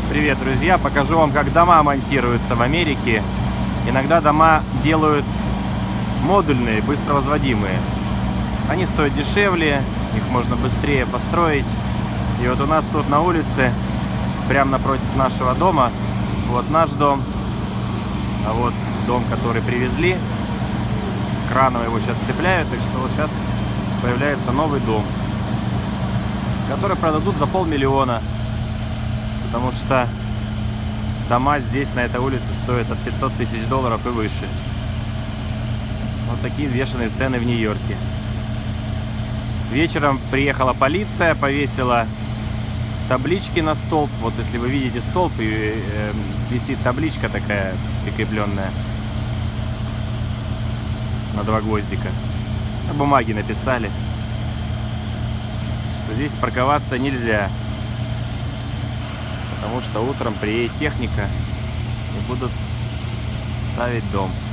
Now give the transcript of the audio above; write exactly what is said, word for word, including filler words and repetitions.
Привет, друзья! Покажу вам, как дома монтируются в Америке. Иногда дома делают модульные, быстро возводимые. Они стоят дешевле, их можно быстрее построить. И вот у нас тут на улице, прямо напротив нашего дома, вот наш дом, а вот дом, который привезли. Краном его сейчас цепляют, так что вот сейчас появляется новый дом, который продадут за полмиллиона. Потому что дома здесь, на этой улице, стоят от пятисот тысяч долларов и выше. Вот такие бешеные цены в Нью-Йорке. Вечером приехала полиция, повесила таблички на столб. Вот если вы видите столб, и э, висит табличка такая прикрепленная на два гвоздика. На бумаге написали, что здесь парковаться нельзя, потому что утром приедет техника и будут ставить дом.